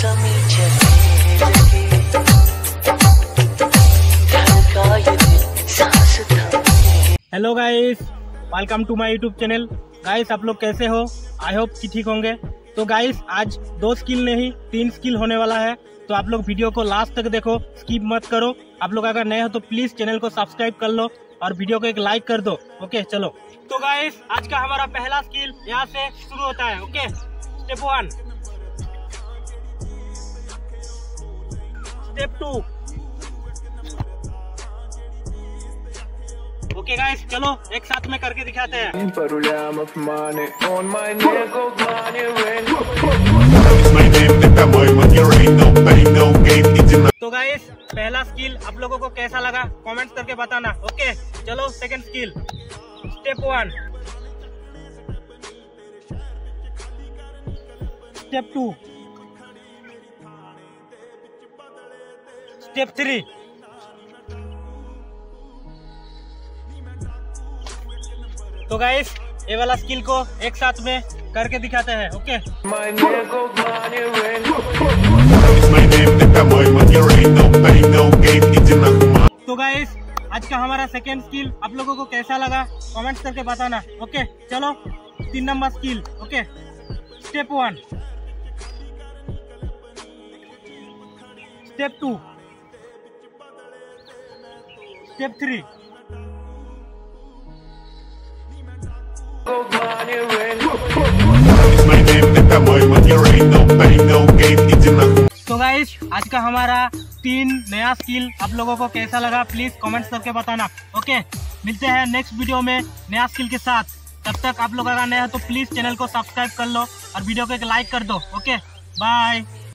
Hello guys, welcome to my YouTube channel. Guys, आप लोग कैसे हो? आई होप कि ठीक होंगे। तो गाइस, आज 2 स्किल नहीं 3 स्किल होने वाला है, तो आप लोग वीडियो को लास्ट तक देखो, स्किप मत करो। आप लोग अगर नए हो तो प्लीज चैनल को सब्सक्राइब कर लो और वीडियो को एक लाइक कर दो। ओके, चलो। तो गाइस, आज का हमारा पहला स्किल यहाँ से शुरू होता है। Okay, step 1, step 2। Okay guys, चलो एक साथ में करके दिखाते हैं। तो गाइस, पहला स्किल आप लोगों को कैसा लगा कमेंट्स करके बताना। ओके, चलो second skill, step 1, step 2, step 3। तो गाइस, ये वाला स्किल को एक साथ में करके दिखाते हैं। ओके, तो गाइस, आज का हमारा सेकेंड स्किल आप लोगों को कैसा लगा कमेंट्स करके बताना। ओके, चलो 3 number skill. Okay, step 1, step 2, step 3। तो गाइस, आज का हमारा 3 नया स्किल आप लोगों को कैसा लगा प्लीज कमेंट्स करके बताना। ओके, मिलते हैं नेक्स्ट वीडियो में नया स्किल के साथ। तब तक आप लोग अगर नए हो तो प्लीज चैनल को सब्सक्राइब कर लो और वीडियो को एक लाइक कर दो। Okay, bye.